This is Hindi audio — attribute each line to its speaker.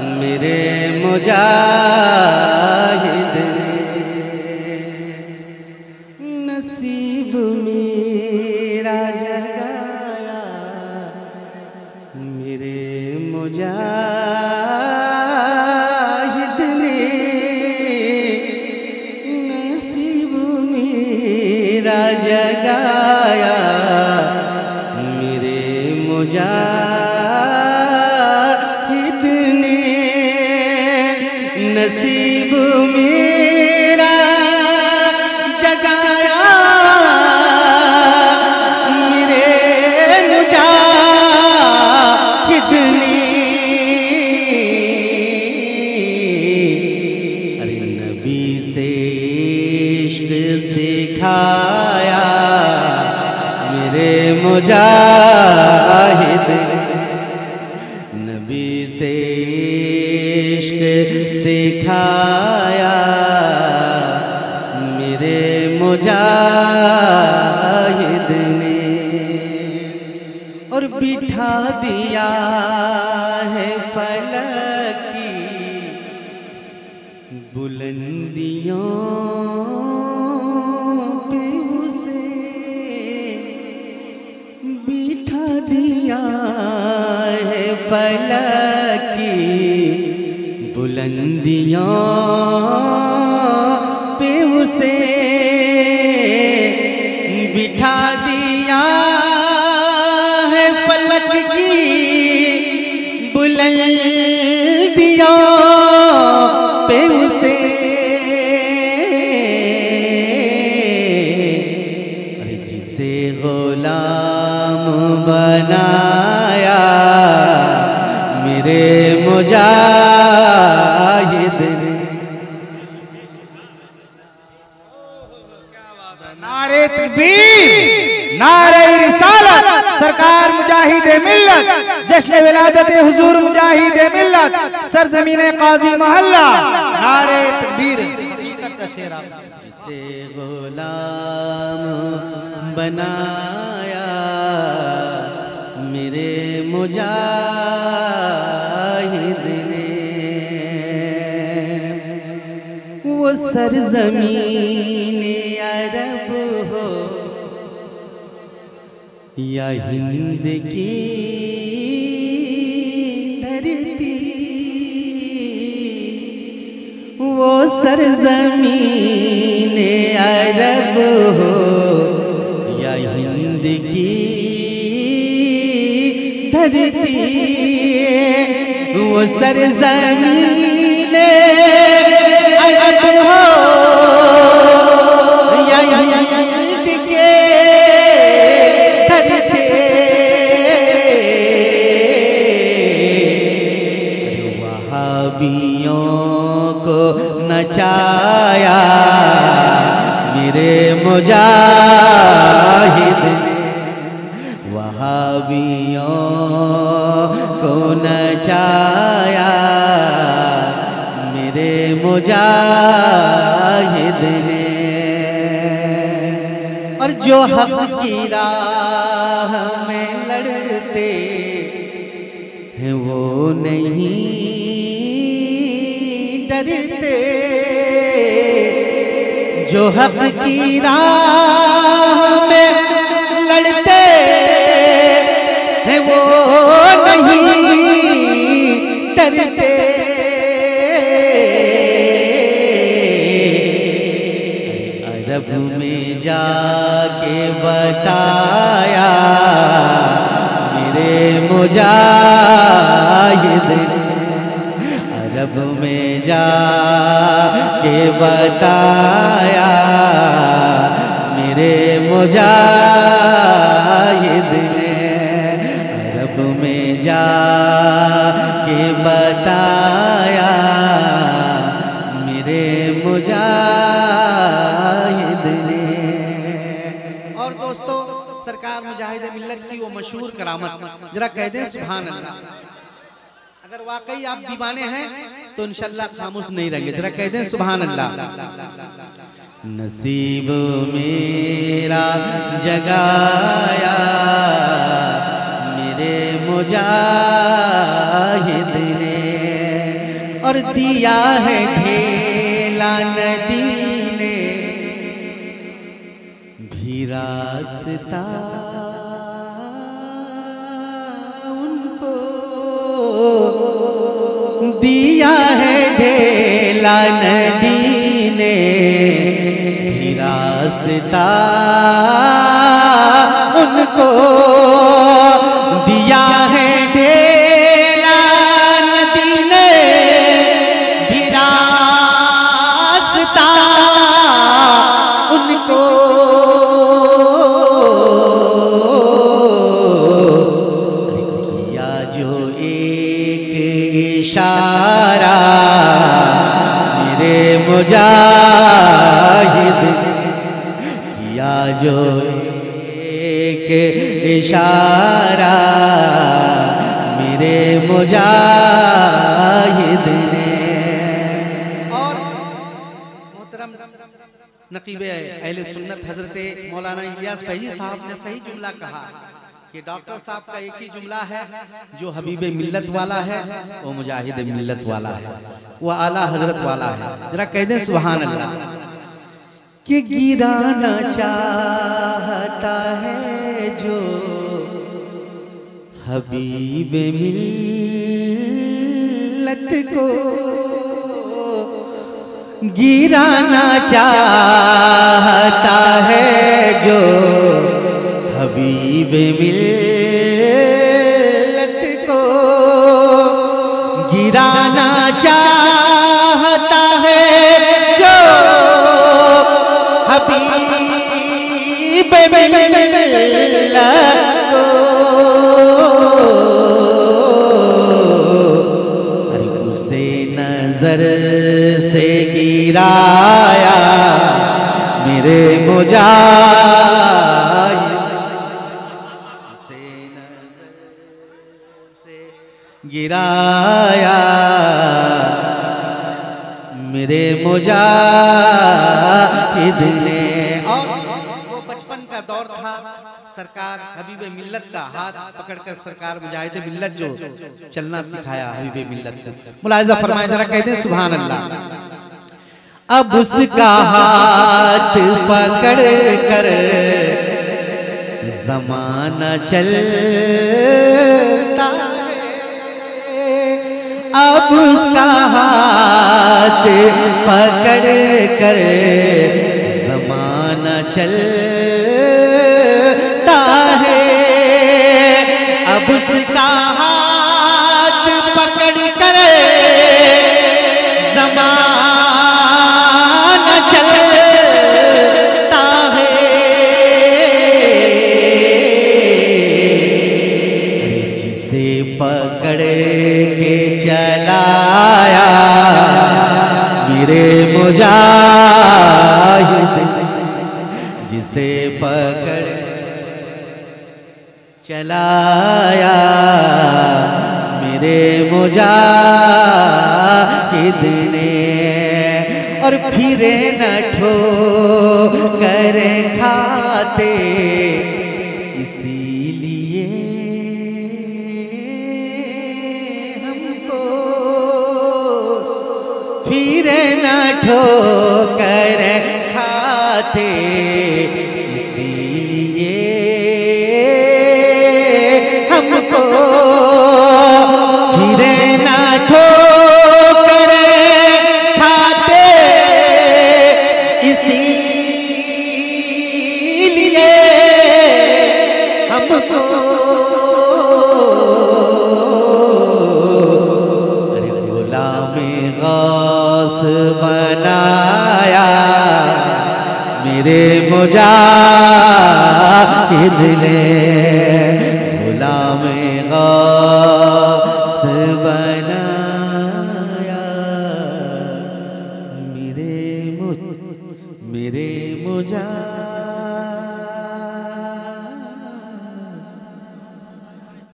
Speaker 1: मेरे मुजाहिद नसीब मेरा जगाया, मेरे मुजाहिद ने नसीब मेरा जगाया, मेरे मुजाहिद ने नसीब मेरा जगाया, मेरे मुजाहिद ने। अरे नबी से इश्क सिखाया, मेरे मुजाहिद नबी से इश्क सिखाया, मेरे मुजाहिद ने। और बिठा दिया है फलक की बुलंदियों पे उसे, बिठा दिया है फलक की बुलंदियों पे उसे, बिठा दिया है फलक की बुलंदियों पे उसे। अरे जिसे गुलाम बनाया, मेरे मुजाहिद ने।
Speaker 2: नारे तकबीर, नारे रिसालत, सरकार मुजाहिद मिल्लत, जश्न विलादत हुजूर मुजाहिद मिल्लत, सरजमीन काजी मोहल्ला। नारे तकबीर।
Speaker 1: जिसे गुलाम बनाया, मेरे मुजाहिद ने। वो सरजमीन अरब हो या हिंद की धरती, वो सरजमीन अरब हो या हिंद की धरती, वो सरजमीन अरब हो या हिंद के धरती। वहाबियों को नचाया, मेरे मुजाहिद ने। वहाबियों को नचाया, मेरे मुजाहिद ने। और जो हक की राह में लड़ते हैं वो नहीं डरते, जो हक की राह में लड़ते हैं वो नहीं डरते। अरब में जाके बताया, मेरे मुजाहिद ने। अरब में जाके बताया, मेरे मुजाहिद ने। अरब में जाके बताया, मेरे मुजाहिद ने। और दोस्तों, सरकार मुजाहिद मिल्लत की वो मशहूर करामत, जरा कह दें सुभान अल्लाह। अगर वाकई आप दीवाने हैं तो इंशाल्लाह खामोश नहीं रहेंगे, जरा कह दें सुभान अल्लाह। नसीब मेरा जगाया, मेरे मुजाहिद ने और दिया है ढेला नदी ने भी रास्ता उनको, दिया है ढेला नदी ने भी रास्ता उनको, दिया है ढेला नदी ने भी रास्ता उनको, किया जो एक इशारा मेरे मुजाहिद, किया जो एक इशारा मेरे मुजाहिद ने। और मोहतरम नकीबे अहले सुन्नत हजरत मौलाना इलियास फैजी साहब ने सही जुमला कहा कि डॉक्टर साहब का एक ही जुमला है, जो हबीब मिल्लत वाला है वो मुजाहिद मिल्लत वाला है, वो आला हजरत वाला है। जरा कह दें सुभान अल्लाह। कि गिराना चाहता है जो हबीब मिल्लत को, गिराना चाहता है जो हबीब मिल्लत को, गिराना चाहता है जो हबीब मिल्लत को, अरे उसे नजर से गिराया मेरे मुजाहिद, उसे नजर से गिराया मेरे मुजाहिद ने। और वो बचपन का दौर था, सरकार हबीब मिल्लत का हाथ पकड़कर सरकार मुजाहिद मिल्लत जो चलना सिखाया हबीब मिल्लत को। मुलाहिजा फरमाए, जरा कह दें सुभान अल्लाह। अब उसका हाथ पकड़ कर ज़माना चलता है, अब उसका हाथ पकड़ कर ज़माना चलता है, अब उसका हाथ पकड़ कर ज़माना चलता है। जिसे पकड़ के चलाया मेरे मुजाहिद, जिसे पकड़ चलाया मेरे मुजाहिद ने। और फिरे न ठोकर खाते इसीलिए हमको, फिरे न ठोकर खाते इसीलिए हमको, फिरे न ठोकर खाते इसीलिए हमको। अरे गुलामे गौस बनाया मेरे मुजाहिद ने, गुलामे गौस बनाया